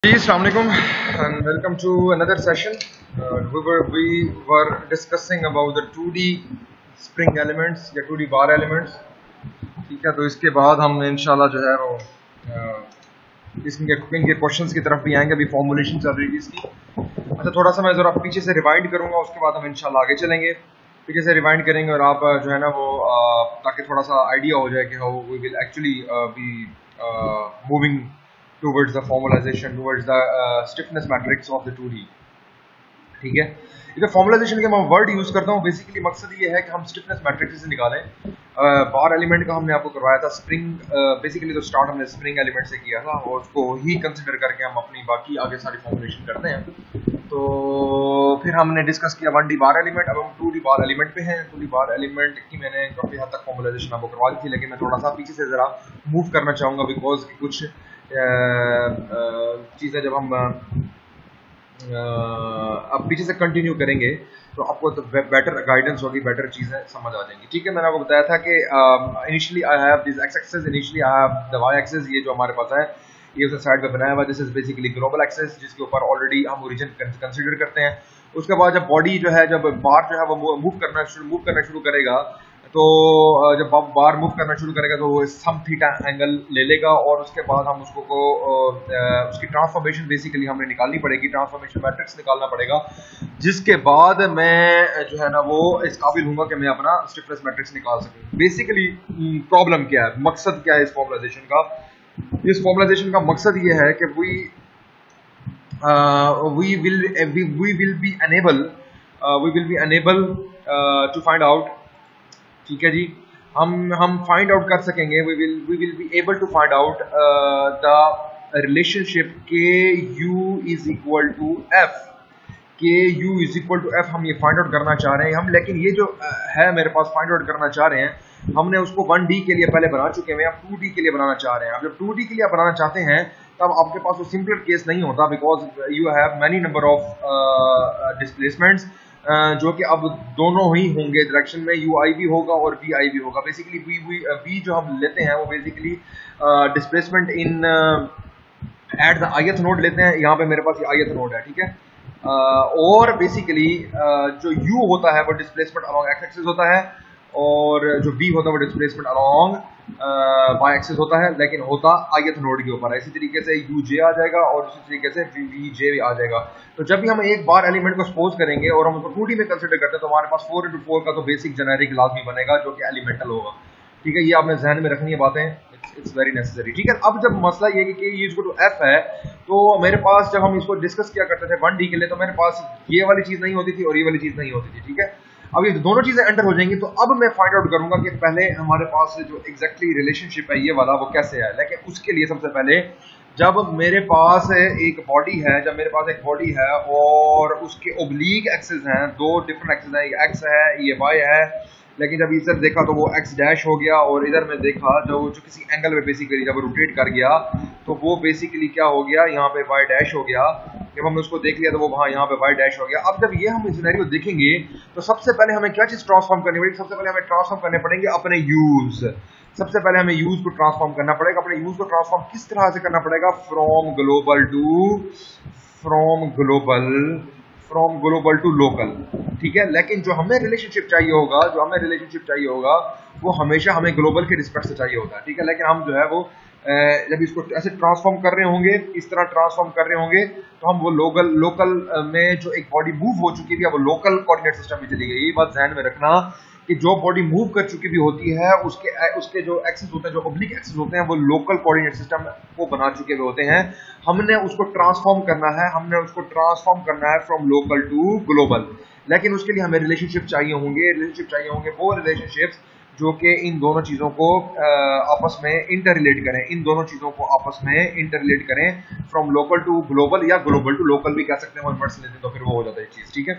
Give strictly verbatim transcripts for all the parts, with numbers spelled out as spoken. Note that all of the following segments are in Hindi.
जी अस्सलाम वालेकुम and welcome to another session. Uh, we were we were discussing about the two D spring elements या टू डी bar elements. ठीक है, तो इसके बाद हम इंशाल्लाह जो है वो इसके इनके क्वेश्चंस की तरफ भी आएंगे. अभी फॉर्मुलेशन चल रही है इसकी. अच्छा, थोड़ा सा मैं ज़रा पीछे से रिवाइंड करूंगा, उसके बाद हम इंशाल्लाह आगे चलेंगे. पीछे से रिवाइंड करेंगे और आप जो है ना वो ताकि थोड़ा सा आइडिया हो जाए कि how we will actually be moving towards the formalization, towards the uh, stiffness matrix of the two D. ठीक है, इधर फॉर्मुलाइजेशन के मैं वर्ड यूज करता हूँ. बेसिकली मकसद ये है कि हम स्टिफनेस मैट्रिक्स से निकालें. बार एलिमेंट का हमने आपको करवाया था. स्प्रिंग बेसिकली तो स्टार्ट हमने स्प्रिंग एलिमेंट से किया था और उसको ही कंसिडर करके हम अपनी बाकी आगे सारी फॉर्मुलेशन करते हैं. तो फिर हमने डिस्कस किया वन डी बार एलिमेंट. अब हम टू डी बार एलिमेंट पे हैं. टू डी बार एलिमेंट की मैंने काफी हद तक फॉर्मुलाइजेशन आपको करवा दी थी, लेकिन मैं थोड़ा सा पीछे से जरा मूव करना चाहूंगा बिकॉज कुछ चीज़ें जब हम अब पीछे से कंटिन्यू करेंगे तो आपको तो बेटर गाइडेंस होगी, बेटर चीज़ें समझ आ जाएंगी. ठीक है, मैंने आपको बताया था कि initially I have this X axis, initially I have the Y axis. ये जो हमारे पास है ये उस साइड पे बनाया हुआ. This is basically global axis जिसके ऊपर ऑलरेडी हम ओरिजिन कंसिडर करते हैं. उसके बाद जब बॉडी जो है जब बार जो है वो मूव करना शुरू मूव करना शुरू करेगा तो जब बार मूव करना शुरू करेगा तो वो सम थीटा एंगल ले लेगा और उसके बाद हम उसको को उसकी ट्रांसफॉर्मेशन बेसिकली हमने निकालनी पड़ेगी. ट्रांसफॉर्मेशन मैट्रिक्स निकालना पड़ेगा, जिसके बाद मैं जो है ना वो इस काबिल हूँगा कि मैं अपना स्टिफनेस मैट्रिक्स निकाल सकूँ. बेसिकली प्रॉब्लम क्या है, मकसद क्या है इस फॉर्मुलाइजेशन का? इस फॉर्मुलाइजेशन का मकसद ये है कि we we will we will be unable we will be unable to find out. ठीक है जी, हम हम फाइंड आउट कर सकेंगे. We will we will be able to find out the relationship K U is equal to F. K U is equal to F हम ये फाइंड आउट करना चाह रहे हैं हम. लेकिन ये जो है मेरे पास फाइंड आउट करना चाह रहे हैं, हमने उसको वन डी के लिए पहले बना चुके हैं, अब टू डी के लिए बनाना चाह रहे हैं. अब जब टू डी के लिए बनाना चाहते हैं तब आपके पास वो सिंपल केस नहीं होता because you have many number of displacements जो कि अब दोनों ही होंगे डायरेक्शन में. यू आई भी होगा और वी आई भी होगा. बेसिकली वी वी जो हम लेते हैं वो basically displacement in at the ith node लेते हैं. यहाँ पे मेरे पास ये आईएथ नोड है. ठीक है, uh, और बेसिकली uh, जो यू होता है वो डिस्प्लेसमेंट अलॉन्ग एक्स एक्सिस होता है और जो वी होता है वो डिस्प्लेसमेंट अलॉन्ग वाई एक्सिस होता है, लेकिन होता आईएथ नोड के ऊपर. इसी तरीके से यू जे आ जाएगा और इसी तरीके से वी वी जे आ जाएगा. तो जब भी हम एक बार एलिमेंट को सपोज करेंगे और हम उसको टू डी में कंसिडर करते हैं तो हमारे पास फोर इंटू फोर का तो बेसिक जेनेरिक लाजमी बनेगा जो कि एलिमेंटल होगा. ठीक है, ये आपने जहन में रखनी है बातें. It's very necessary. ठीक है, अब जब मसला ये कि ये इक्वल टू एफ है तो मेरे पास जब हम इसको डिस्कस किया करते थे वन डी के लिए तो मेरे पास ये वाली चीज नहीं होती थी और ये वाली चीज नहीं होती थी. ठीक है, अब ये दोनों चीजें एंटर हो जाएंगी तो अब मैं फाइंड आउट करूंगा कि पहले हमारे पास जो एग्जैक्टली रिलेशनशिप है ये वाला वो कैसे है. लेकिन उसके लिए सबसे पहले जब मेरे पास एक बॉडी है जब मेरे पास एक बॉडी है और उसके ओब्लीक एक्सिस हैं, दो डिफरेंट एक्सिस हैं, ये एक्स है ये वाई है, लेकिन जब इधर देखा तो वो एक्स डैश हो गया और इधर में देखा जो जो किसी एंगल में बेसिकली जब रोटेट कर गया तो वो बेसिकली क्या हो गया, यहाँ पे वाई डैश हो गया. जब हमने उसको देख लिया तो वो वहाँ यहाँ पे वाई डैश हो गया. अब जब ये हम सिनेरियो देखेंगे तो सबसे पहले हमें क्या चीज ट्रांसफॉर्म करनी पड़ेगी? सबसे पहले हमें ट्रांसफॉर्म करने पड़ेंगे अपने यूज. सबसे पहले हमें यूज को ट्रांसफॉर्म करना पड़ेगा. अपने यूज को ट्रांसफॉर्म किस तरह से करना पड़ेगा? From global to from global from global to local. ठीक है, लेकिन जो हमें रिलेशनशिप चाहिए होगा जो हमें रिलेशनशिप चाहिए होगा वो हमेशा हमें ग्लोबल के रिस्पेक्ट से चाहिए होता है. ठीक है, लेकिन हम जो है वो जब इसको ऐसे ट्रांसफॉर्म कर रहे होंगे, इस तरह ट्रांसफॉर्म कर रहे होंगे तो हम वो लोकल लोकल में जो एक बॉडी मूव हो चुकी है वो लोकल कोऑर्डिनेट सिस्टम में चली गई. ये बात ध्यान में रखना कि जो बॉडी मूव कर चुकी भी होती है उसके उसके जो एक्सिस होते हैं, जो ऑब्लिक एक्सिस होते हैं, वो लोकल कोऑर्डिनेट सिस्टम को बना चुके हुए होते हैं. हमने उसको ट्रांसफॉर्म करना है हमने उसको ट्रांसफॉर्म करना है फ्रॉम लोकल टू ग्लोबल. लेकिन उसके लिए हमें रिलेशनशिप चाहिए होंगे रिलेशनशिप चाहिए होंगे वो रिलेशनशिप्स जो कि इन दोनों चीजों को आपस में इंटर रिलेट करें इन दोनों चीजों को आपस में इंटर रिलेट करें. फ्रॉम लोकल टू ग्लोबल या ग्लोबल टू लोकल भी कह सकते हैं, वर्ड्स लेते हैं तो फिर वो हो जाता है चीज. ठीक है,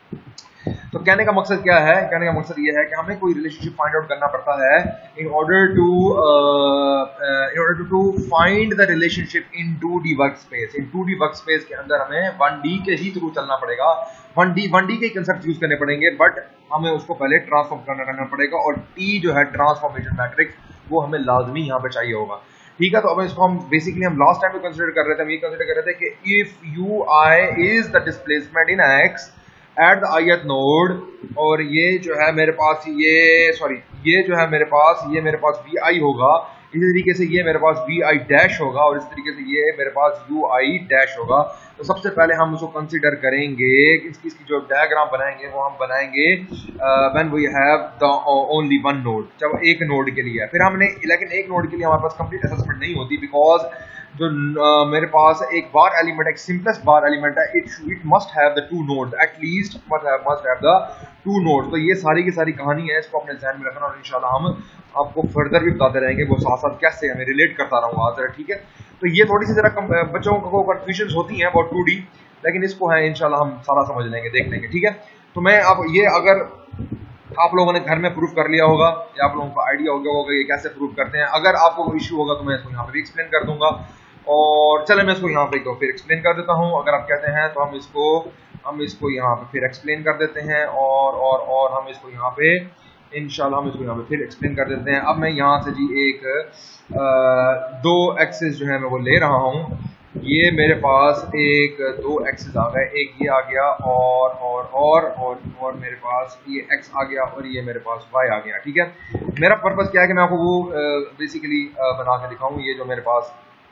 तो कहने का मकसद क्या है? कहने का मकसद ये है कि हमें कोई रिलेशनशिप फाइंड आउट करना पड़ता है in order to in order to find the relationship in two D work space. In two D work space के अंदर हमें वन डी के ही थ्रू चलना पड़ेगा. वन डी वन डी के कंसेप्ट यूज करने पड़ेंगे, बट हमें उसको पहले ट्रांसफॉर्म करना करना पड़ेगा. और टी जो है ट्रांसफॉर्मेशन मैट्रिक्स वो हमें लाजमी यहाँ पे चाहिए होगा. ठीक है। तो अब इसको हम बेसिकली हम लास्ट टाइम भी कंसीडर कर रहे थे, हम ये कंसीडर कर रहे थे कि if U I is the displacement in X at the ith node, और ये जो है मेरे पास ये सॉरी ये जो है मेरे पास ये मेरे पास वी आई होगा, इसी तरीके से ये मेरे पास वी आई डैश होगा, और इस तरीके से ये मेरे पास यू आई डैश होगा। तो सबसे पहले हम उसको कंसीडर करेंगे, इसकी इसकी जो डायग्राम बनाएंगे वो हम बनाएंगे when we have the only one node, जब एक नोड के लिए। फिर हमने लेकिन एक नोड के लिए हमारे पास कंप्लीट असेसमेंट नहीं होती, बिकॉज जो uh, मेरे पास एक बार एलिमेंट, एक सिंपलेस्ट बार एलिमेंट है, it it must have the two nodes, at least must have must have the two nodes. तो ये सारी की सारी कहानी है, इसको अपने ध्यान में रखना, और इंशाल्लाह हम आपको फर्दर भी बताते रहेंगे वो साथ साथ कैसे हमें रिलेट करता रहूंगा जरा, ठीक है। तो ये थोड़ी सी जरा बच्चों को कंफ्यूजन होती है अबाउट टू डी, लेकिन इसको है इंशाल्लाह हम सारा समझ लेंगे, देख लेंगे, ठीक है। तो मैं अब ये अगर आप लोगों ने घर में प्रूफ कर लिया होगा या आप लोगों को आइडिया हो गया होगा ये कैसे प्रूफ करते हैं, अगर आपको कोई इश्यू होगा तो मैं इसको यहाँ पे भी एक्सप्लेन कर दूंगा, और चले मैं इसको यहाँ पे तो फिर एक्सप्लेन कर देता हूँ। अगर आप कहते हैं तो हम इसको हम इसको यहाँ पे फिर एक्सप्लेन कर देते हैं, और और और हम इसको यहाँ पे इंशाल्लाह हम इसको यहाँ पे फिर एक्सप्लेन कर देते हैं। अब मैं यहाँ से जी एक आ, दो एक्सेस जो है मैं वो ले रहा हूँ, ये मेरे पास एक दो एक्सेस आ गए, एक ये आ गया और और और और और मेरे पास ये एक्स आ गया, और ये मेरे पास वाई आ गया, ठीक है। मेरा पर्पस क्या है कि मैं आपको वो बेसिकली बना के दिखाऊँ, ये जो मेरे पास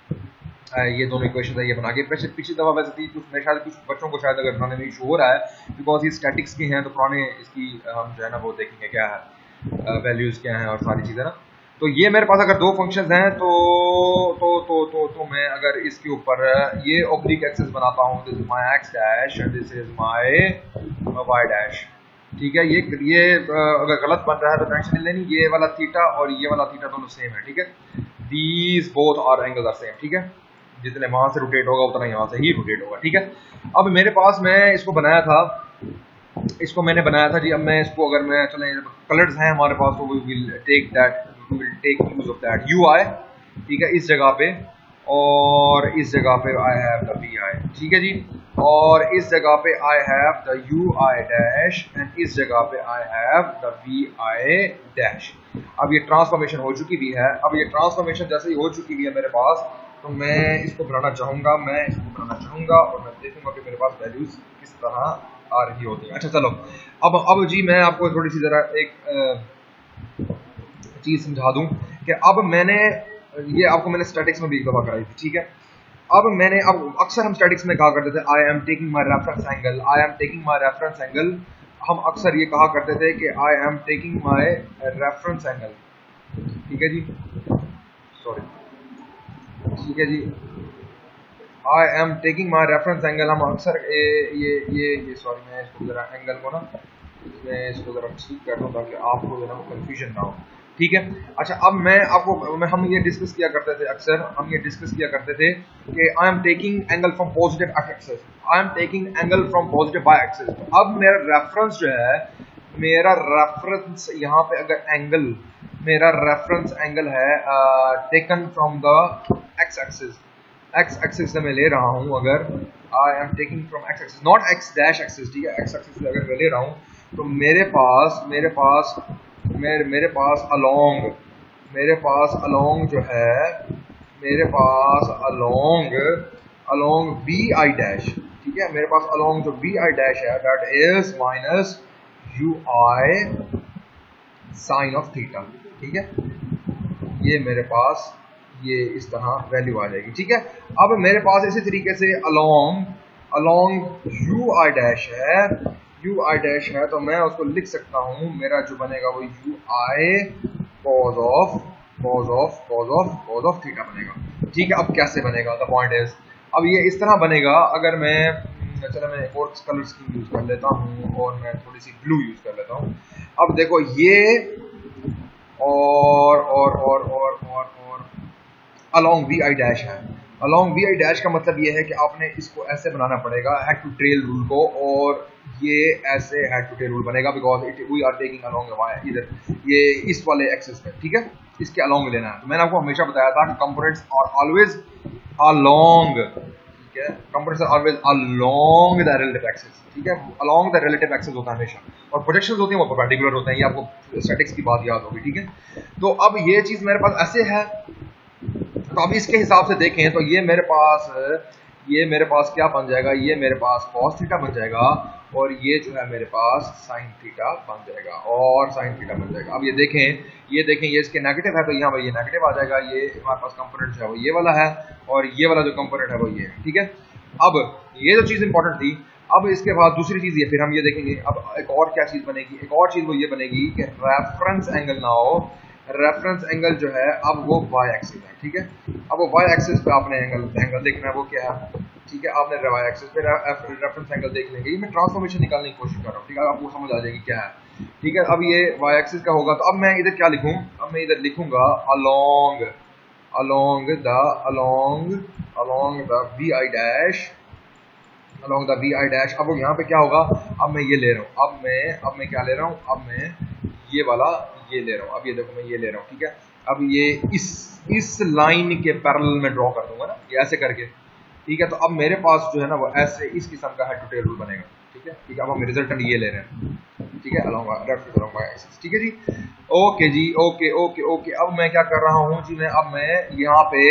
ये दोनों इक्वेशन है ये बना के। पिछली पिछली दफा वैसे थी कुछ मेरे ख्याल कुछ बच्चों को शायद अगर बनाने में इशू हो रहा है, बिकॉज ये स्टैटिक्स के हैं, तो पुराने इसकी हम जो है ना वो देखेंगे क्या है, वैल्यूज क्या हैं और सारी चीज़ें ना। तो ये मेरे पास अगर दो फंक्शंस हैं तो तो तो तो तो मैं अगर इसके ऊपर ये ऑब्लिक एक्सेस बनाता हूँ, this is my X dash and this is my Y dash, ठीक है। ये ये अगर गलत बन रहा है तो टेंशन नहीं लेनी, ये वाला थीटा और ये वाला थीटा दोनों सेम है, ठीक है। These both are angles are same, ठीक है। जितने वहां से रोटेट होगा उतना यहाँ से ही रोटेट होगा, ठीक है। अब मेरे पास मैं इसको बनाया था इसको मैंने बनाया था जी। अब मैं इसको अगर मैं चले कलर्स हैं हमारे पास, तो we will take that we will take use of that U I, ठीक है, इस जगह पे, और इस जगह पे I have the V I, ठीक है जी, और इस जगह पे I have the U I dash and इस जगह पे I have the V I dash. अब ये ट्रांसफॉर्मेशन हो चुकी भी है। अब ये ट्रांसफॉर्मेशन जैसे ही हो चुकी भी है मेरे पास, तो मैं इसको बनाना चाहूंगा मैं इसको बनाना चाहूंगा और मैं देखूंगा कि मेरे पास वैल्यूज किस तरह आ रही होती है। अच्छा चलो, अब अब जी मैं आपको थोड़ी सी जरा एक चीज समझा दूं कि अब मैंने ये आपको मैंने स्टैटिक्स में भी एक दफा कराई थी, ठीक है। अब मैंने अब अक्सर हम स्टैटिक्स में कहा करते थे I am taking my reference angle, I am taking my reference angle. हम अक्सर ये कहा करते थे कि I am taking my reference angle, ठीक है जी, सॉरी, ठीक है जी, I am taking my reference angle. हम अक्सर ये ये ये ये सॉरी मैं इसको जरा एंगल को ना मैं इसको जरा ठीक कर दूं ताकि आपको जो ना कंफ्यूजन ना हो, ठीक है। अच्छा, अब मैं आपको मैं हम ये डिस्कस किया करते थे अक्सर हम ये डिस्कस किया करते थे कि I am taking angle from positive axes, I am taking angle from positive by axes. तो अब मेरा रेफरेंस जो है मेरा रेफरेंस यहाँ पे अगर एंगल मेरा रेफरेंस एंगल है taken from the X axis, X axis से मैं ले रहा हूँ, अगर I am taking from X axis not X dash axis, ठीक है, एक्स एक्सिस से अगर मैं ले रहा हूँ, तो मेरे पास मेरे पास मेरे मेरे पास अलोंग मेरे पास अलोंग जो है मेरे पास along along B I dash, ठीक है, मेरे पास अलोंग जो बी आई डैश है that is minus U I sine of theta, ठीक है। ये मेरे पास ये इस तरह वैल्यू आ जाएगी, ठीक है। अब मेरे पास इसी तरीके से along along U I dash है यू आई डैश है तो मैं उसको लिख सकता हूँ, मेरा जो बनेगा वो U I cos of cos of cos of cos of theta बनेगा, ठीक है। अब कैसे बनेगा, द पॉइंट इज, अब ये इस तरह बनेगा। अगर मैं चलो मैं एक और कलर स्कीम यूज कर लेता हूँ और मैं थोड़ी सी ब्लू यूज कर लेता हूँ। अब देखो ये और और और और और और अलोंग वी आई डैश है। अलोंग वी आई डैश का मतलब ये है कि आपने इसको ऐसे बनाना पड़ेगा हेड टू टेल रूल को, और ये ऐसे हेड टू टेल रूल बनेगा because it we are taking along Y इधर ये इस वाले एक्सिस पे, ठीक है, इसके अलोंग लेना है। तो मैंने आपको हमेशा बताया था कि कंपोनेंट्स आर ऑलवेज अलोंग, ठीक है, components are always along the relative axis, ठीक है, अलोंग द रिलेटिव एक्सिस होता है हमेशा, और प्रोजेक्शंस होती हैं वो परपेंडिकुलर होते हैं, ये आपको स्टैटिक्स की बात याद होगी, ठीक है। तो अब ये चीज मेरे पास ऐसे है, तो अब इसके हिसाब से देखें तो ये मेरे पास ये मेरे पास क्या बन जाएगा, ये मेरे पास cos थीटा बन जाएगा और ये जो है मेरे पास sin थीटा बन जाएगा और sin थीटा बन जाएगा। अब ये देखें ये देखें ये इसके नेगेटिव है तो यहाँ पर ये नेगेटिव आ जाएगा, ये हमारे पास कंपोनेंट जो है वो ये वाला है और ये वाला जो कंपोनेंट है वो ये है। ठीक है, अब ये जो चीज़ इंपॉर्टेंट थी, अब इसके बाद दूसरी चीज़ ये फिर हम ये देखेंगे अब एक और क्या चीज़ बनेगी, एक और चीज़ वो ये बनेगी कि reference angle now reference angle जो है अब वो वाई एक्सिस है। ठीक है, अब वो वाई एक्सिस पे आपने एंगल एंगल देखना है वो क्या है। ठीक है, आपने वाई एक्सिस पे रेफरेंस एंगल देख लेंगे। ये मैं ट्रांसफॉर्मेशन निकालने की कोशिश कर रहा हूँ। ठीक है, आपको समझ आ जाएगी क्या है। ठीक है, अब ये वाई एक्सिस का होगा तो अब मैं इधर क्या लिखूँ, अब मैं इधर लिखूंगा along along the along along the V I dash along the V I dash. अब वो यहाँ पे क्या होगा, अब मैं ये ले रहा हूँ, अब मैं अब मैं क्या ले रहा हूँ, अब मैं ये वाला ये ले रहा हूँ। अब ये देखो मैं ये ले रहा हूँ। ठीक है, अब ये इस इस लाइन के पैरेलल में ड्रॉ कर दूंगा ना, ये ऐसे करके। ठीक है, तो अब मेरे पास जो है ना वो ऐसे इस किस्म का हेड टू टेल रूल बनेगा। ठीक है, ठीक है, अब हम रिजल्टेंट ये ले रहे हैं। ठीक है, along reference along Y axis. ठीक है जी, ओके जी, ओके ओके ओके। अब मैं क्या कर रहा हूँ जी, मैं अब मैं यहाँ पे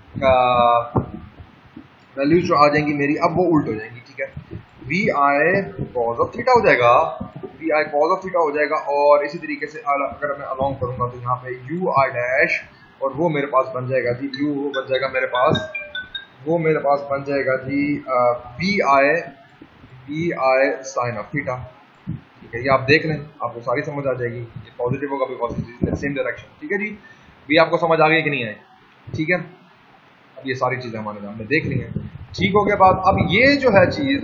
वैल्यूज जो आ जाएंगी मेरी अब वो उल्ट हो जाएंगी। ठीक है, V I cos of theta हो जाएगा, V I cos of theta हो जाएगा और इसी तरीके से अगर मैं अलोंग करूंगा तो यहाँ पे यू आई डैश और वो मेरे पास बन जाएगा जी, यू वो बन जाएगा मेरे पास वो मेरे पास बन जाएगा जी V I V I sine of theta. ठीक है, ये आप देख लें, आपको सारी समझ आ जाएगी। ये पॉजिटिव होगा because it is same direction. ठीक है जी, भी आपको समझ आ गई कि नहीं आई। ठीक है, अब ये सारी चीजें हमारे हमने देख ली हैं। ठीक हो गया बात। अब ये जो है चीज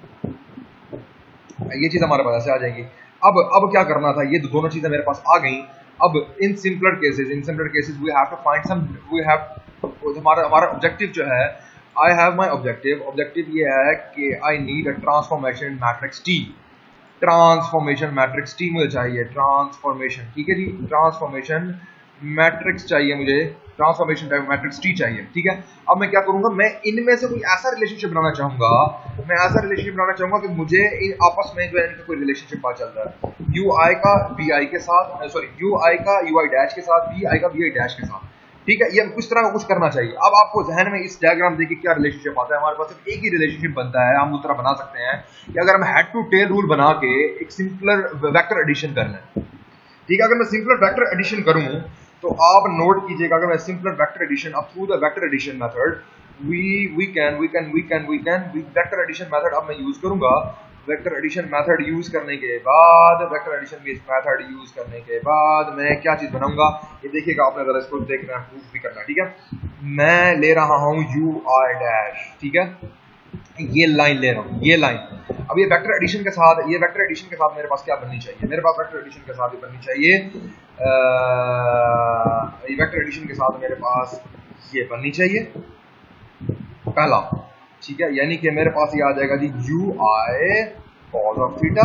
ये चीज हमारे पास ऐसे आ जाएगी। अब अब क्या करना था, ये दोनों चीजें मेरे पास आ गई। अब in simpler cases in simpler cases we have to find some we have हमारा हमारा ऑब्जेक्टिव जो है, I have my objective objective ये है कि I need a transformation matrix T transformation matrix T मुझे चाहिए, ट्रांसफॉर्मेशन। ठीक है जी, ट्रांसफॉर्मेशन मैट्रिक्स चाहिए मुझे, ट्रांसफॉर्मेशन टाइप मैट्रिक्स टी चाहिए। ठीक है, अब मैं क्या करूंगा, मैं इनमें से कोई ऐसा रिलेशनशिप बनाना चाहूंगा मैं ऐसा रिलेशनशिप बनाना चाहूंगा कि मुझे इन आपस में जो है इनका कोई रिलेशनशिप पता चल रहा है, यू आई का वी आई के साथ, सॉरी यू आई का यू आई डैश के साथ, वी आई का वी आई डैश के साथ। ठीक है, ये कुछ तरह का कुछ करना चाहिए। अब आपको जहन में इस डायग्राम देखिए क्या रिलेशनशिप आता है, हमारे पास सिर्फ एक ही रिलेशनशिप बनता है। हम उस तरह बना सकते हैं कि अगर हम हेड टू टेल रूल बना के एक सिंपलर वेक्टर एडिशन कर लें। ठीक है, अगर मैं सिंपलर वेक्टर एडिशन करूं तो आप नोट कीजिएगा, अगर मैं सिंपलर वेक्टर एडिशन अब through the vector addition method we we can we can we can we can vector addition method अब मैं यूज करूंगा। वेक्टर एडिशन मेथड यूज करने के बाद वेक्टर एडिशन मेथड यूज करने के बाद मैं क्या चीज बनाऊंगा, ये देखिएगा आपने जरा इसको देखना है, प्रूफ भी करना है। ठीक है, मैं ले रहा हूं यू आई डैश। ठीक है, ये लाइन ले रहा हूं, ये लाइन। अब ये वेक्टर एडिशन के साथ ये वेक्टर एडिशन के साथ मेरे पास क्या बननी चाहिए, मेरे पास वेक्टर एडिशन के साथ ये बननी चाहिए आ, ये वेक्टर एडिशन के साथ मेरे पास ये बननी चाहिए पहला। ठीक है, यानी कि मेरे पास ये आ जाएगा जी U I cos of theta.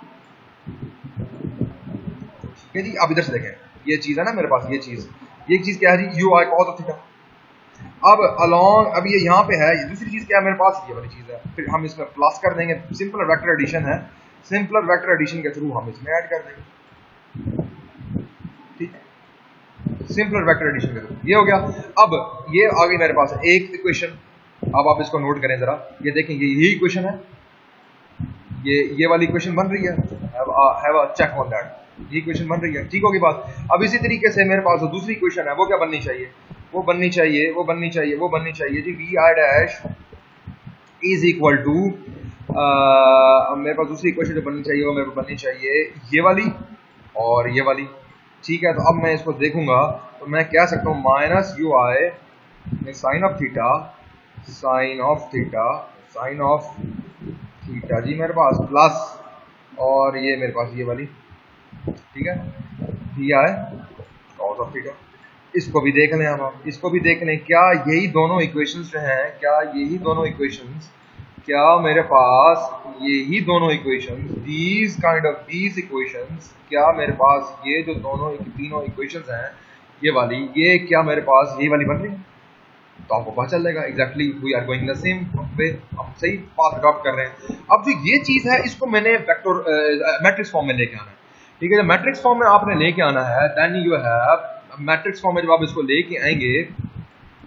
ठीक है जी, अब इधर से देखें ये चीज है ना मेरे पास, ये चीज ये चीज क्या है जी, U I cos of theta. अब अलोंग अब ये यहाँ पे है, ये दूसरी चीज क्या है मेरे पास, ये वाली चीज है, फिर हम इसमें प्लस कर देंगे। सिंपल वेक्टर एडिशन है, सिंपल वेक्टर एडिशन के थ्रू हम इसमें ऐड कर देंगे। ठीक है, सिंपल वेक्टर एडिशन के थ्रू ये हो गया। अब ये आ गई मेरे पास एक इक्वेशन। अब आप इसको नोट करें जरा, ये देखें ये यही इक्वेशन है, ये ये वाली इक्वेशन बन रही है, have a check on that, ये इक्वेशन बन रही है। ठीक होगी बात। अब इसी तरीके से मेरे पास दूसरी इक्वेशन है, वो क्या बननी चाहिए, वो बननी चाहिए वो बननी चाहिए वो बननी चाहिए जी V I dash is equal to, मेरे पास दूसरी इक्वेशन जो बननी चाहिए वो मेरे को बननी चाहिए ये वाली और ये वाली। ठीक है, तो अब मैं इसको देखूंगा तो मैं कह सकता हूँ minus U I sine of theta sine of theta sine of theta जी मेरे पास प्लस और ये मेरे पास ये वाली। ठीक है, V I cos of theta. इसको भी देख लें, हम इसको भी देख लें, क्या यही दोनों इक्वेशंस जो हैं, क्या यही दोनों इक्वेशंस क्या मेरे पास यही दोनों equations these kind of these equations क्या मेरे पास ये जो दोनों तीनों इक्वेशंस हैं ये वाली, ये क्या मेरे पास यही वाली बन रही है, तो आपको पता चल जाएगा exactly we are going the same way, हम सही पाथ अडॉप्ट कर रहे हैं। अब जो ये चीज है इसको मैंने वेक्टर मैट्रिक्स फॉर्म में लेके आना है। ठीक है, जब मैट्रिक्स फॉर्म में आपने लेके आना है then you have matrix form में जब आप इसको लेके आएंगे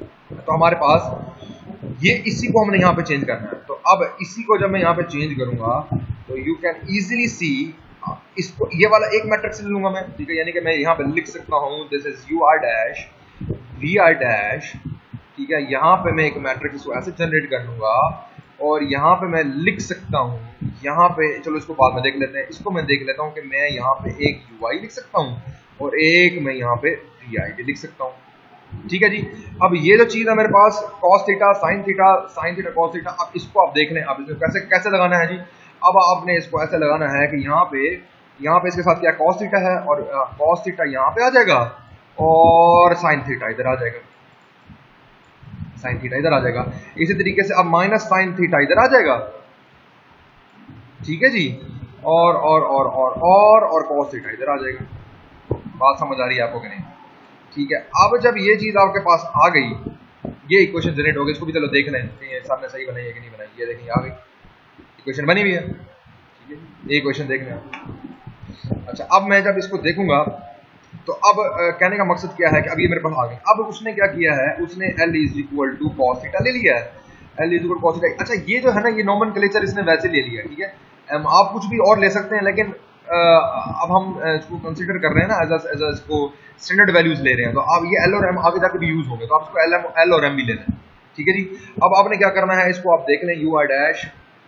तो हमारे पास ये इसी को हमने यहाँ पे चेंज करना है। तो अब इसी को जब मैं यहाँ पे चेंज करूंगा तो यू कैन इजीली सी, इसको ये वाला एक मैट्रिक्स ले लूंगा मैं, ठीक है, यानी कि मैं यहाँ पे लिख सकता हूँ this is U R dash V R dash, ठीक है। यहाँ पे मैं एक मैट्रिक्स को ऐसे जनरेट कर लूंगा और यहाँ पे मैं लिख सकता हूँ, यहाँ पे चलो इसको बाद में देख लेते हैं, इसको मैं देख लेता हूँ कि मैं यहाँ पे एक यू आई लिख सकता हूँ और एक मैं यहाँ पे वी आई डी लिख सकता हूँ, ठीक है जी। अब ये जो चीज है मेरे पास cos theta sin theta sin theta cos theta, अब इसको आप देख लें, अब इसको कैसे कैसे लगाना है जी। अब आपने इसको ऐसे लगाना है कि यहाँ पे यहाँ पे इसके साथ क्या cos थीटा है और cos थीटा यहाँ पे आ जाएगा और sin थीटा इधर आ जाएगा, sin थीटा इधर आ जाएगा। इसी तरीके से अब माइनस sin थीटा इधर आ जाएगा, ठीक है जी, और और और और और और cos थीटा इधर आ जाएगा। बात समझ आ रही है आपको कि नहीं? ठीक है। अब जब ये चीज आपके पास आ गई, ये इक्वेशन जनरेट हो गई, इसको भी चलो देख लें ये सामने सही बनाई है कि नहीं बनाई। ये देखिए आ गई, इक्वेशन बनी हुई है, ठीक है, ये इक्वेशन देख लें। अच्छा, अब मैं जब इसको देखूंगा तो अब आ, कहने का मकसद क्या है कि अब ये मेरे पास आ गई। अब उसने क्या किया है, उसने L is equal to cos theta ले लिया है, L is equal cos theta. अच्छा, ये जो है ना, ये नोमेनक्लेचर इसने वैसे ले लिया, ठीक है। आप कुछ भी और ले सकते हैं, लेकिन अब हम इसको कंसीडर कर रहे हैं ना एज एज इसको स्टैंडर्ड वैल्यूज ले रहे हैं, तो अब ये एल और एम आगे जाके भी यूज होंगे, तो आप इसको एल एम एल और एम भी लेना है, ठीक है जी। अब आपने क्या करना है, इसको आप देख लें, U I dash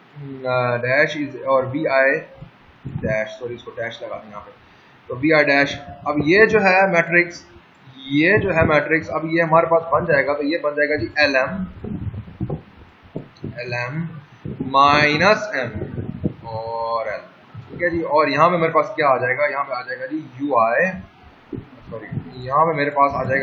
dash is और वी आई डैश, सॉरी इसको डैश लगा दें यहाँ पे, तो वी आई डैश। अब ये जो है मैट्रिक्स, ये जो है मैट्रिक्स, अब ये हमारे पास बन जाएगा, तो ये बन जाएगा जी L M L M minus M और एल, ठीक है जी। और यहाँ पे मेरे पास क्या आ जाएगा, यहाँ पे आ जाएगा जी यू आई, सॉरी यहाँ पे मेरे पास आ जाएगा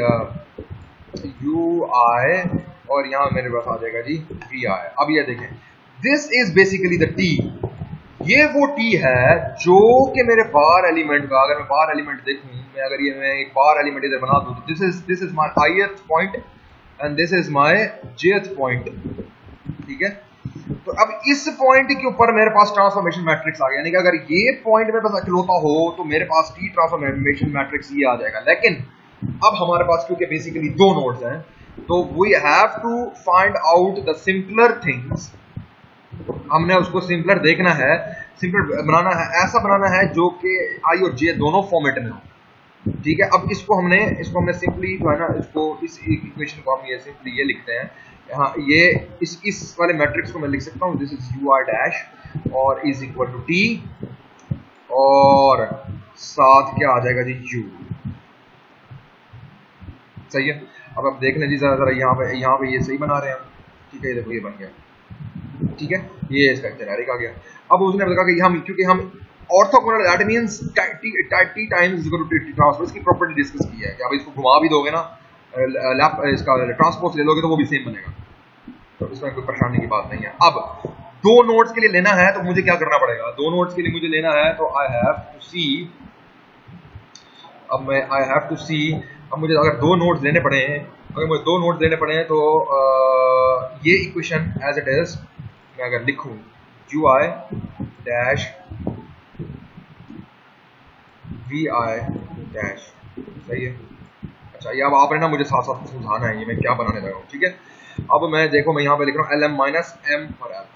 जी यू आई और यहाँ मेरे पास आ जाएगा जी वी आई। अब ये देखें, this is basically the T, ये वो टी है जो कि मेरे बार एलिमेंट का, अगर मैं बार एलिमेंट देखूं, मैं अगर ये मैं एक बार एलिमेंट इधर बना दूं, this is this is my ith point and this is my jth point, ठीक है। तो अब इस पॉइंट के ऊपर मेरे पास ट्रांसफॉर्मेशन मैट्रिक्स आ गया, यानी कि अगर ये पॉइंट मेरे पास अकेलोता हो तो मेरे पास टी ट्रांसफॉर्मेशन मैट्रिक्स ये आ जाएगा। लेकिन अब हमारे पास क्योंकि बेसिकली दो नोड्स हैं, तो we have to find out the simpler things, हमने उसको सिंपलर देखना है, सिंपलर बनाना है, ऐसा बनाना है जो कि आई और जे दोनों फॉर्मेट में हो, ठीक है। अब इसको हमने इसको हमने सिंपली जो है ना, इसको इस इक्वेशन को हम ये सिंपली ये लिखते हैं, हाँ, ये इस इस वाले मैट्रिक्स को मैं लिख सकता हूँ, this is U R dash और इज इक्वल टू टी और साथ क्या आ जाएगा जी यू, सही है। अब आप देख लें जी जरा जरा यहाँ पे यहाँ पे ये सही बना रहे हैं, ठीक है, ये देखो ये बन गया, ठीक है, ये इसका जेनेरिक आ गया। अब उसने बताया कि हम क्योंकि हम orthogonal, that means T times is equal to T transpose की प्रॉपर्टी डिस्कस की है कि अब इसको घुमा भी दोगे ना, लैप इसका ट्रांसपोज ले लोगे तो वो भी सेम बनेगा, तो इसमें कोई परेशानी की बात नहीं है। अब दो नोड्स के लिए लेना है तो मुझे क्या करना पड़ेगा, दो नोड्स के लिए मुझे लेना है तो आई हैव टू सी, अब मैं आई हैव टू सी, अब मुझे अगर दो नोड्स लेने पड़े हैं, अगर मुझे दो नोड्स लेने पड़े हैं तो आ, ये इक्वेशन एज इट इज मैं अगर लिखूं U I dash V I dash, सही है। अच्छा, ये अब आपने ना मुझे साथ साथ समझाना है ये मैं क्या बनाने लगा हूँ, ठीक है। अब मैं देखो, मैं यहाँ पे लिख रहा हूँ एल एम माइनस एम और एल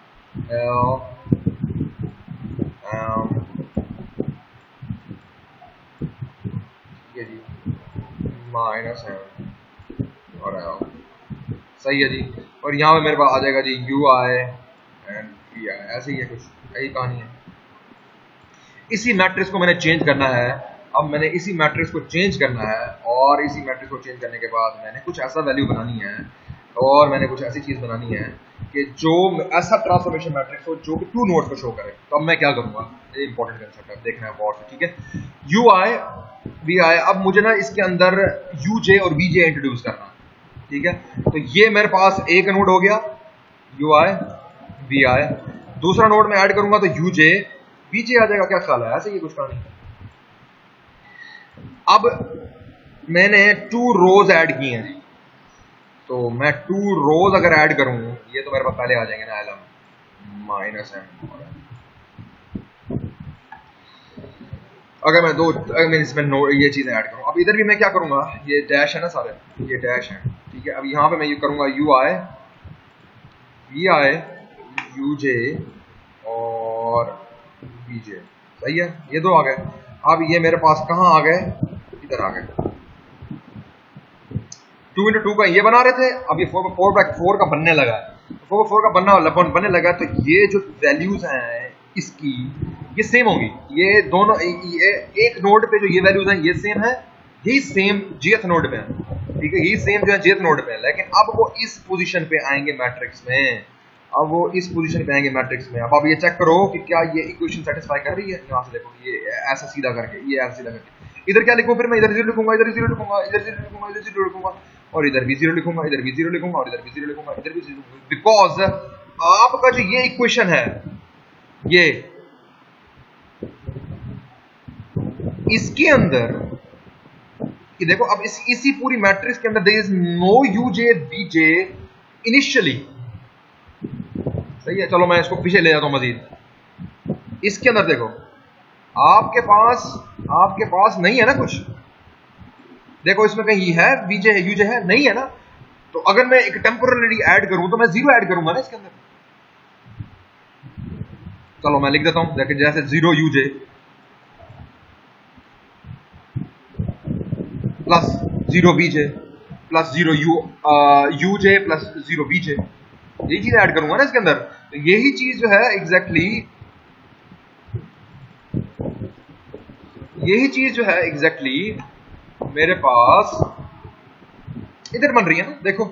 एम, ठीक है जी, माइनस एम और एल, सही है जी। और यहाँ पे मेरे पास आ जाएगा जी U I and V I, ऐसे ही है, कुछ यही कहानी है। इसी मैट्रिक्स को मैंने चेंज करना है, अब मैंने इसी मैट्रिक्स को चेंज करना है और इसी मैट्रिक्स को चेंज करने के बाद मैंने कुछ ऐसा वैल्यू बनानी है और मैंने कुछ ऐसी चीज बनानी है कि जो ऐसा ट्रांसफॉर्मेशन मैट्रिक्स हो जो कि टू नोड्स को शो करे। तो अब मैं क्या करूंगा, ये इंपॉर्टेंट कंसेप्ट है, देखना है बहुत, ठीक है। यू आई वी आई, अब मुझे ना इसके अंदर यू जे और वी जे इंट्रोड्यूस करना, ठीक है। तो ये मेरे पास एक नोड हो गया यू आई वी आई, दूसरा नोड में ऐड करूंगा तो यू जे वी जे आ जाएगा, क्या ख्याल है, ऐसे ही कुछ कहानी। अब मैंने टू रोज ऐड की हैं, तो मैं टू रोज अगर ऐड करूं, ये तो मेरे पास पहले आ जाएंगे ना, एल एम माइनस एम, अगर मैं दो अगर मैं इसमें नो ये चीजें ऐड करूं। अब इधर भी मैं क्या करूंगा, ये डैश है ना सारे, ये डैश है, ठीक ठीक है। अब यहाँ पे मैं ये करूँगा U I V I U J और वी जे, सही है, ये दो आ गए। अब ये मेरे पास कहाँ आ गए, इधर आ गए। टू इंटू टू का ये बना रहे थे, अब ये फोर फोर बाई फोर का बनने लगा है, फोर फोर का बनना बनने लगा, तो ये जो वैल्यूज हैं इसकी ये सेम होंगी, ये दोनों ये एक नोड पे जो ये वैल्यूज हैं ये सेम है, यही सेम जेथ नोड पे है, ठीक है, यही सेम जो है जेथ नोड पे है, लेकिन अब वो इस पोजीशन पे आएंगे मैट्रिक्स में, अब वो इस पोजीशन पे आएंगे मैट्रिक्स में। अब आप ये चेक करो कि क्या ये इक्वेशन सेटिस्फाई कर रही है। यहाँ से देखो ये ऐसा सीधा करके, ये ऐसा सीधा करके, इधर क्या लिखूं फिर मैं, इधर जीरो लिखूंगा, इधर जीरो लिखूंगा, इधर जीरो लिखूंगा, इधर जीरो लिखूंगा, और इधर भी जीरो लिखूंगा, इधर भी जीरो लिखूंगा, और इधर भी जीरो लिखूंगा, इधर भी जीरो, बिकॉज आपका जो ये इक्वेशन है ये इसके अंदर कि देखो अब इस इसी पूरी मैट्रिक्स के अंदर there is no U J B J initially, सही है। चलो मैं इसको पीछे ले जाता हूं मजीद। इसके अंदर देखो आपके पास आपके पास नहीं है ना कुछ, देखो इसमें कहीं है बीजे है यूजे है नहीं है ना, तो अगर मैं एक टेम्पोररी ऐड करूं तो मैं जीरो ऐड करूंगा ना इसके अंदर। चलो मैं लिख देता हूं, देखिए जैसे zero U J plus zero B J plus zero U U J plus zero B J, यही चीज ऐड करूंगा ना इसके अंदर। तो यही चीज जो है एग्जैक्टली यही चीज जो है एग्जैक्टली मेरे पास इधर बन रही है ना। देखो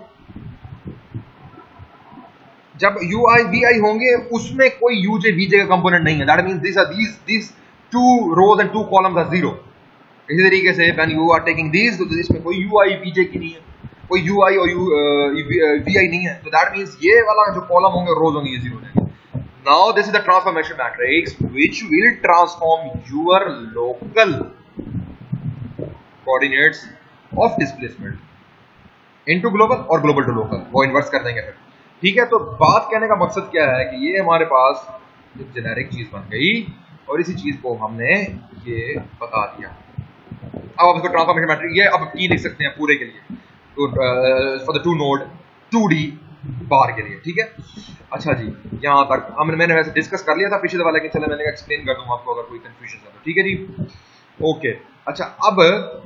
जब यू आई वी आई होंगे उसमें कोई यूजे वीजे का कंपोनेंट नहीं है, that means this or this this two rows and two columns are zero. इसी तरीके से when you are taking this, तो इसमें कोई यू आई वीजे की नहीं है, कोई यू आई और यू वी आई नहीं है, तो दैट मींस ये वाला जो कॉलम होंगे रोज होंगे ये जीरो होंगे। Now this is the transformation matrix which will transform your local coordinates of displacement into global और ग्लोबल टू लोकल, वो इन्वर्स कर देंगे फिर, ठीक है। तो बात कहने का मकसद क्या है कि ये हमारे पास एक जेनेरिक चीज बन गई और इसी चीज को हमने ये बता दिया। अब आप इसको ट्रांसफॉर्मेशन मैट्रिक्स ये अब की लिख सकते हैं पूरे के लिए, for the two node two D bar के लिए, ठीक है। अच्छा जी, यहाँ तक हमने मैंने वैसे डिस्कस कर लिया था पिछले वाला, कि चले मैंने एक्सप्लेन कर दूं आपको अगर कोई कंफ्यूजन है तो, ठीक है जी, ओके। अच्छा अब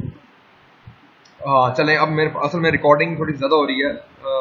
हाँ चलें, अब मेरे असल में रिकॉर्डिंग थोड़ी ज़्यादा हो रही है,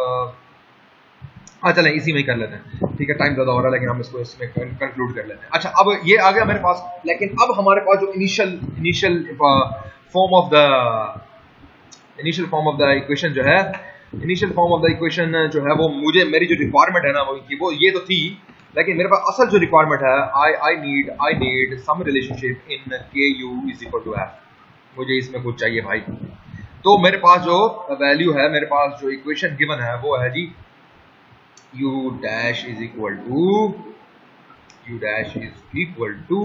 हाँ चलें इसी में ही कर लेते हैं, ठीक है, टाइम ज़्यादा हो रहा है लेकिन हम इसको इसमें कंक्लूड कर लेते हैं। अच्छा अब ये आ गया मेरे पास, लेकिन अब हमारे पास जो initial initial form of the initial form of the equation जो है initial form of the equation जो है वो मुझे मेरी जो रिक्वायरमेंट है ना वो वो ये तो थी, लेकिन मेरे पास असल जो रिक्वायरमेंट है I I need I need some relationship in K U is equal to F, मुझे इसमें कुछ चाहिए भाई। तो मेरे पास जो वैल्यू है, मेरे पास जो इक्वेशन गिवन है वो है जी u dash is equal to u dash is equal to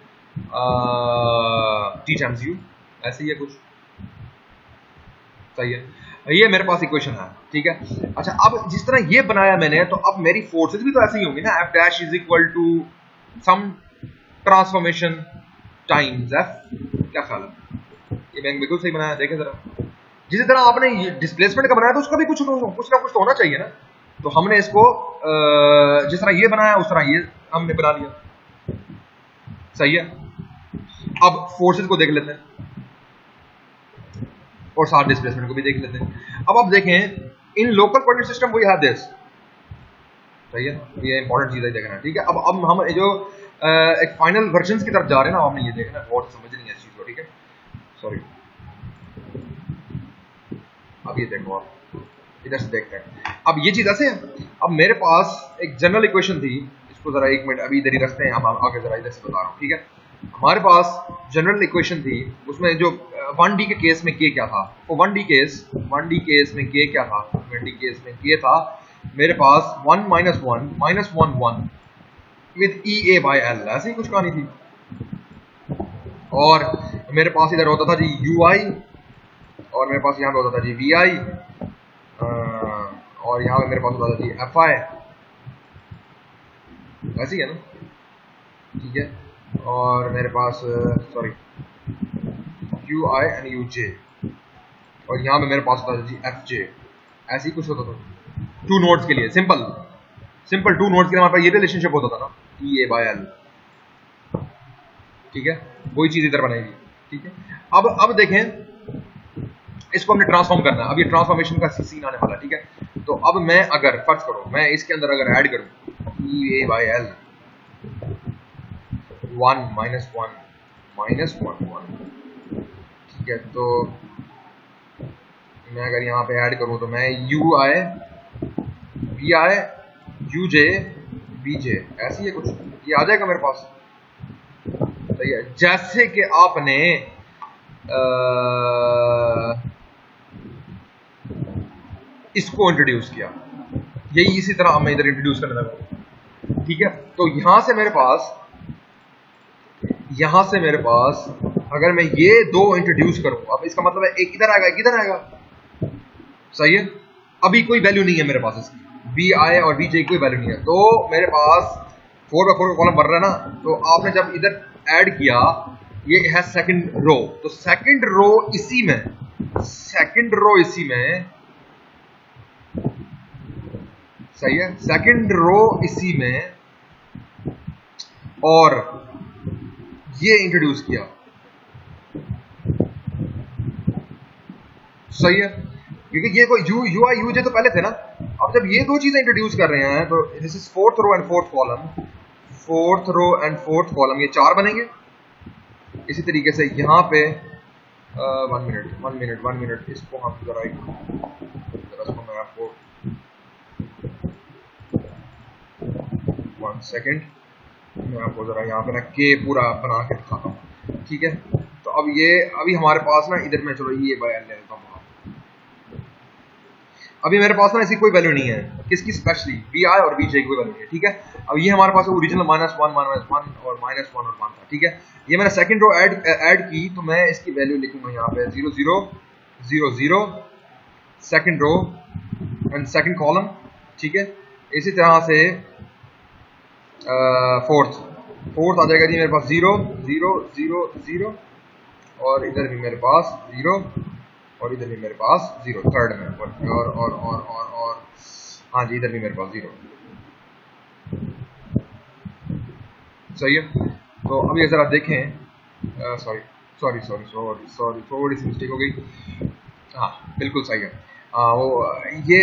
T times u, ऐसे ही है कुछ, सही है, ये मेरे पास इक्वेशन है, ठीक है। अच्छा अब जिस तरह ये बनाया मैंने, तो अब मेरी फोर्सेज भी तो ऐसे ही होंगी ना, f dash is equal to some transformation times f, क्या ख्याल है, ये मैंने बिल्कुल सही बनाया, देखें जरा। जिस तरह आपने ये डिस्प्लेसमेंट का बनाया तो उसका भी कुछ कुछ ना कुछ तो होना चाहिए ना, तो हमने इसको जिस तरह ये बनाया उस तरह ये हमने बना लिया, सही है। अब फोर्सेस को देख लेते हैं और साथ डिस्प्लेसमेंट को भी देख लेते हैं। अब आप देखें in local coordinate system we have this, सही है, ये इंपॉर्टेंट चीज है देखना, ठीक है। अब अब हम जो एक फाइनल वर्जन की तरफ जा रहे हैं ना, आपने ये देखना बहुत समझनी है इस चीज को, ठीक है, सॉरी। अब ये देखो, आप इधर से देखते हैं, अब ये चीज ऐसे है। अब मेरे पास एक जनरल इक्वेशन थी, इसको जरा एक मिनट अभी इधर ही रखते हैं, हम आगे जरा इधर से बता रहा हूँ, ठीक है। हमारे पास जनरल इक्वेशन थी, उसमें जो वन डी के केस में के क्या था, वो one D case one D case में के क्या था, वन डी केस में के था मेरे पास one minus one minus one one with E A by L, ऐसे ही कुछ कहानी थी। और मेरे पास इधर होता था जी यू आई, और मेरे पास यहाँ पे होता था जी वी आई, और यहाँ पे मेरे पास होता था जी एफ आई, ऐसी है ना, ठीक है। और मेरे पास sorry U I and U J, और यहाँ पे मेरे पास होता था जी एफ जे, ऐसे ही कुछ होता था टू नोड्स के लिए, सिंपल सिंपल टू नोड्स के लिए हमारे पास ये रिलेशनशिप होता था ना, ई ए बाय एल, ठीक है, वही चीज इधर बनेगी, ठीक है। अब अब देखें, इसको हमने ट्रांसफॉर्म करना है, अब ये ट्रांसफॉर्मेशन का सीन आने वाला, ठीक है। तो अब मैं अगर फर्ज करो मैं इसके अंदर अगर ऐड करूं E A by L one minus one minus one one, ठीक है, तो मैं अगर यहाँ पे ऐड करूं तो मैं यू आए बी आए यू जे बी जे, ऐसी है कुछ, ये आ जाएगा मेरे पास, सही है। जैसे कि आपने आ, इसको इंट्रोड्यूस किया, यही इसी तरह मैं इधर इंट्रोड्यूस करने लगा, ठीक है। तो यहां से मेरे पास यहां से मेरे पास अगर मैं ये दो इंट्रोड्यूस करूं, अब इसका मतलब है एक इधर आएगा एक इधर आएगा, सही है। अभी कोई वैल्यू नहीं है मेरे पास इसकी, बी आई और बी जे की कोई वैल्यू नहीं है, तो मेरे पास फोर बाय फोर का कॉलम भर रहा है ना। तो आपने जब इधर ऐड किया, ये है सेकंड रो, तो सेकंड रो इसी में सेकंड रो इसी में सही है, सेकंड रो इसी में, और ये इंट्रोड्यूस किया, सही है, क्योंकि ये कोई U U I U J तो पहले थे ना। अब जब ये दो चीजें इंट्रोड्यूस कर रहे हैं तो this is fourth row and fourth column, fourth row and fourth column, ये चार बनेंगे। इसी तरीके से यहां पे one minute one minute one minute इसको हम जरा जरा इसको मैं आपको वन सेकेंड मैं आपको जरा यहाँ पे ना के पूरा बना के दिखाता हूँ, ठीक है। तो अब ये अभी हमारे पास ना इधर में, चलो ये बाय एल लेता हूँ, अभी मेरे पास ना ऐसी कोई वैल्यू नहीं है, किसकी, स्पेशली बी आई और बी जे की कोई वैल्यू नहीं है, ठीक है। अब ये हमारे पास original minus one minus one और माइनस वन और वन था, ठीक है। ये मैंने सेकंड रो ऐड ऐड की, तो मैं इसकी वैल्यू लिखूंगा यहाँ पे zero zero zero zero second row and second column, ठीक है। इसी तरह से फोर्थ फोर्थ आ जाएगा जी मेरे पास जीरो जीरो जीरो जीरो, और इधर भी मेरे पास जीरो, और इधर भी मेरे पास जीरो थर्ड में, और और और और और, और हाँ जी इधर भी मेरे पास जीरो, सही है। तो अभी अगर आप देखें, sorry sorry sorry sorry sorry थोड़ी सी मिस्टेक हो गई, हाँ बिल्कुल सही है। आ, वो ये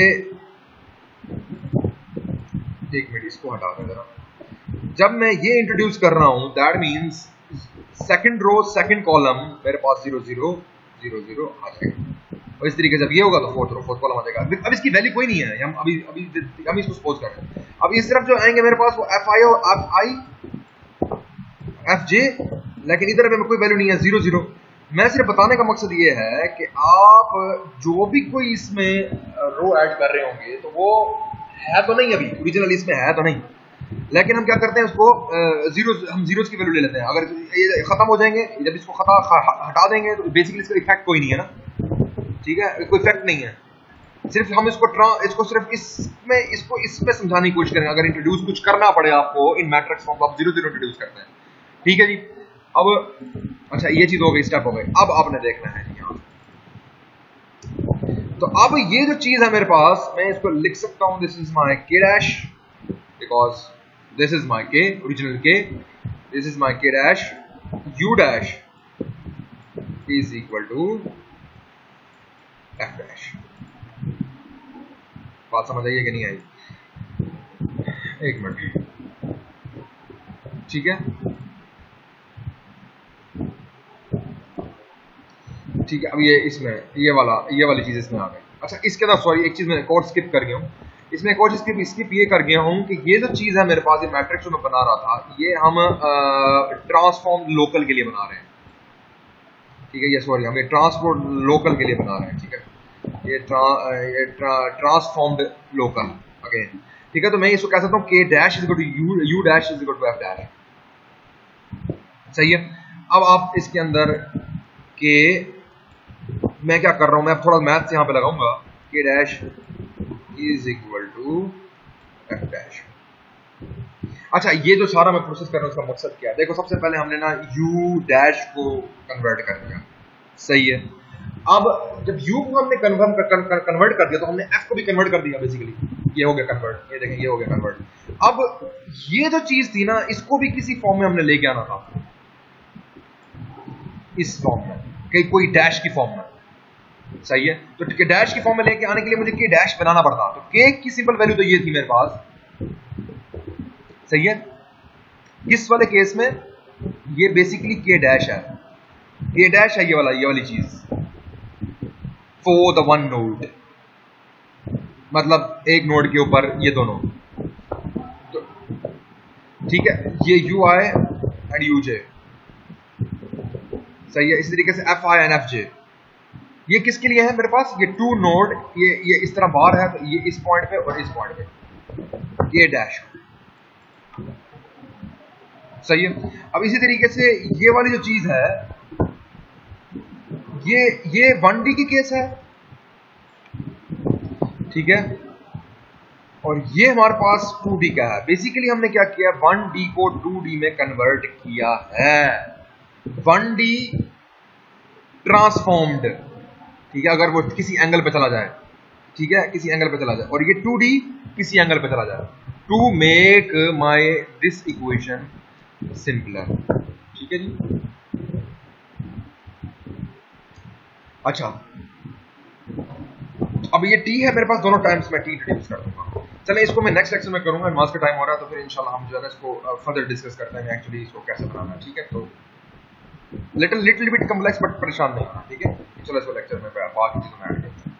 एक मिनट इसको हटा दें जरा। जब मैं ये इंट्रोड्यूस कर रहा हूं, that means second row second column मेरे पास जीरो जीरो जीरो जीरो आ जाएगा, और इस तरीके से जब ये होगा तो फोर्थ रो फोर्थ कॉलम आ जाएगा। अब इसकी वैल्यू कोई नहीं है, हम अभी अभी हम इसको सपोज कर रहे हैं। अब इस तरफ जो आएंगे मेरे पास वो एफ आई और एफ आई एफ जे, लेकिन इधर में कोई वैल्यू नहीं है, जीरो जीरो। मैं सिर्फ बताने का मकसद ये है कि आप जो भी कोई इसमें रो ऐड कर रहे होंगे तो वो है तो नहीं, अभी ओरिजिनल इसमें है तो नहीं, लेकिन हम क्या करते हैं उसको जीरो, हम जीरोस की वैल्यू ले लेते हैं। अगर ये खत्म हो जाएंगे, जब इसको खता हटा देंगे तो बेसिकली इसका इफेक्ट कोई नहीं है ना, ठीक है, कोई इफेक्ट नहीं है। सिर्फ हम इसको ट्रा इसको सिर्फ इसमें इसको इसमें समझाने की कोशिश करेंगे। अगर इंट्रोड्यूस कुछ करना पड़े आपको इन मैट्रिक्स फॉर्म, तो आप जीरो जीरो इंट्रोड्यूस करते हैं, ठीक है जी। अब अच्छा ये चीज हो गई, स्टेप हो गई। अब आपने देखना है जी यहाँ, तो अब ये जो चीज है मेरे पास, मैं इसको लिख सकता हूं, this is my K dash, because this is my K original K, this is my K dash, U dash is equal to F dash. बात समझ आई है कि नहीं आई? एक मिनट, ठीक है ठीक है। अब ये इसमें ये वाला ये वाली चीज इसमें आ गई। अच्छा इसके अंदर सॉरी एक चीज मैं कोड स्किप कर गया हूँ, इसमें एक और चीज स्किप स्किप ये कर गया हूँ कि ये जो चीज है मेरे पास, ये मैट्रिक्स जो मैं बना रहा था, ये हम ट्रांसफॉर्म लोकल के लिए बना रहे हैं, ठीक है। ये सॉरी हम ये ट्रांसफॉर्म लोकल के लिए बना रहे हैं, ठीक है। ये ट्रा ये ट्रांसफॉर्म्ड लोकल अगेन, ठीक है। तो मैं इसको कह सकता हूँ K dash is equal to U U dash is equal to F dash, सही है। अब आप इसके अंदर के, मैं क्या कर रहा हूं, मैं थोड़ा मैथ्स यहां पे लगाऊंगा, K dash is equal to F dash. अच्छा ये जो सारा मैं प्रोसेस कर रहा हूं उसका मकसद क्या है? देखो सबसे पहले हमने ना यू डैश को कन्वर्ट कर दिया, सही है। अब जब u को हमने कन्वर्म कन्वर्ट कर दिया तो हमने f को भी कन्वर्ट कर दिया बेसिकली, ये हो गया कन्वर्ट, ये देखें ये हो गया कन्वर्ट। अब ये जो चीज थी ना इसको भी किसी फॉर्म में हमने लेके आना था, इस फॉर्म में, कहीं कोई डैश की फॉर्म में, सही है। तो के डैश की फॉर्म में लेके आने के लिए मुझे के डैश बनाना पड़ता, तो के की सिंपल वैल्यू तो ये थी मेरे पास, सही है। किस वाले केस में ये बेसिकली के डैश है, के डैश है ये वाला, ये वाली चीज फॉर द वन नोड, मतलब एक नोड के ऊपर ये दोनों, तो ठीक है, ये U I and U J, सही है। इसी तरीके से F I and F J, ये किसके लिए है मेरे पास, ये टू नोड, ये ये इस तरह बार है, तो ये इस पॉइंट पे और इस पॉइंट पे, के डैश, सही है। अब इसी तरीके से ये वाली जो चीज है ये ये वन डी की केस है, ठीक है, और ये हमारे पास टू डी का है। बेसिकली हमने क्या किया, वन डी को टू डी में कन्वर्ट किया है, वन डी ट्रांसफॉर्म्ड, ठीक है, अगर वो किसी एंगल पे चला जाए, ठीक है, किसी एंगल पे चला जाए, और ये टू डी किसी एंगल पे चला जाए, to make my this equation simpler, ठीक है जी। अच्छा, अब ये टी है मेरे पास, दोनों टाइम्स में टी इंट्रोड्यूस कर दूंगा। चले इसको मैं नेक्स्ट लेक्चर में करूंगा, नमाज का टाइम हो रहा है, तो फिर इंशाल्लाह हम जो है ना इसको फर्दर डिस्कस करते हैं एक्चुअली इसको कैसे बनाना है, ठीक है। तो little little bit complex but परेशान नहीं होना, ठीक है। चलो इसको लेक्चर में बाकी चीजों में ऐड करते हैं।